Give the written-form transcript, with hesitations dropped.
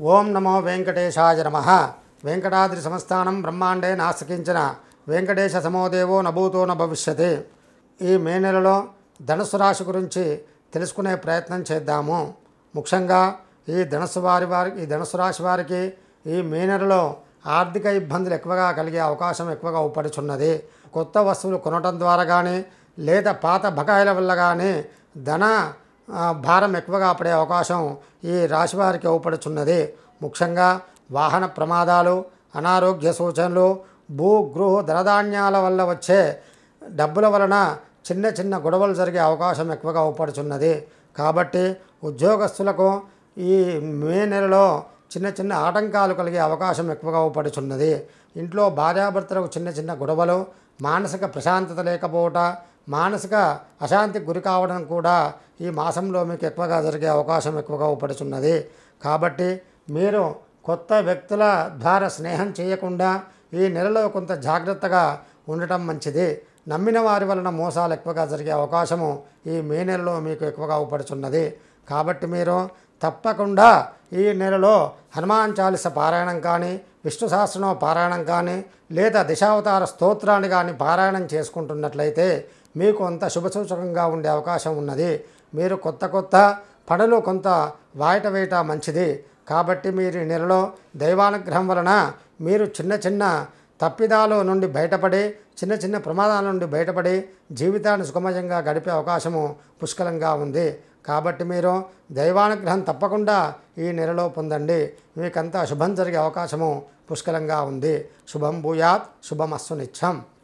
ఓం నమో వెంకటేశాయ నమః. వెంకటాద్రి సంస్థానం బ్రహ్మాండే నాస్తికించిన వెంకటేశ సమోదేవో నభూతో న భవిష్యతి. ఈ మే నెలలో ధనుసు రాశి గురించి తెలుసుకునే ప్రయత్నం చేద్దాము. ముఖ్యంగా ఈ ధనుసు రాశి వారికి ఈ మే నెలలో ఆర్థిక ఇబ్బందులు ఎక్కువగా కలిగే అవకాశం ఎక్కువగా ఊపడుచున్నది. కొత్త వస్తువులు కొనటం ద్వారా కానీ లేదా పాత బకాయిల వల్ల కానీ ధన భారం ఎక్కువగా పడే అవకాశం ఈ రాశి వారికి ఊపడుచున్నది. ముఖ్యంగా వాహన ప్రమాదాలు, అనారోగ్య సూచనలు, భూ గృహ ధనధాన్యాల వల్ల వచ్చే డబ్బుల వలన చిన్న చిన్న గొడవలు జరిగే అవకాశం ఎక్కువగా ఊపడుచున్నది. కాబట్టి ఉద్యోగస్తులకు ఈ మే నెలలో చిన్న చిన్న ఆటంకాలు కలిగే అవకాశం ఎక్కువగా ఊపడుచున్నది. ఇంట్లో భార్యాభర్తలకు చిన్న చిన్న గొడవలు, మానసిక ప్రశాంతత లేకపోవట, మానసిక అశాంతికి గురి కావడం కూడా ఈ మాసంలో మీకు ఎక్కువగా జరిగే అవకాశం ఎక్కువగా ఊపడుచున్నది. కాబట్టి మీరు కొత్త వ్యక్తుల ద్వారా స్నేహం చేయకుండా ఈ నెలలో కొంత జాగ్రత్తగా ఉండటం మంచిది. నమ్మిన వారి వలన మోసాలు ఎక్కువగా జరిగే అవకాశము ఈ మే నెలలో మీకు ఎక్కువగా ఊపడుచున్నది. కాబట్టి మీరు తప్పకుండా ఈ నెలలో హనుమాన్ చాలీస పారాయణం కానీ, విష్ణు సహస్రనామ పారాయణం కానీ, లేదా దశావతార స్తోత్రాన్ని కానీ పారాయణం చేసుకుంటున్నట్లయితే మీకు కొంత శుభసూచకంగా ఉండే అవకాశం ఉన్నది. మీరు కొత్త పనులు కొంత వాయిట వేయట మంచిది. కాబట్టి మీరు ఈ నెలలో దైవానుగ్రహం వలన మీరు చిన్న చిన్న తప్పిదాల నుండి బయటపడి, చిన్న చిన్న ప్రమాదాల నుండి బయటపడి జీవితాన్ని సుఖమయంగా గడిపే అవకాశము పుష్కలంగా ఉంది. కాబట్టి మీరు దైవానుగ్రహం తప్పకుండా ఈ నెలలో పొందండి. మీకంతా శుభం జరిగే అవకాశము పుష్కలంగా ఉంది. శుభం భూయాత్, శుభమస్సు నిత్యం.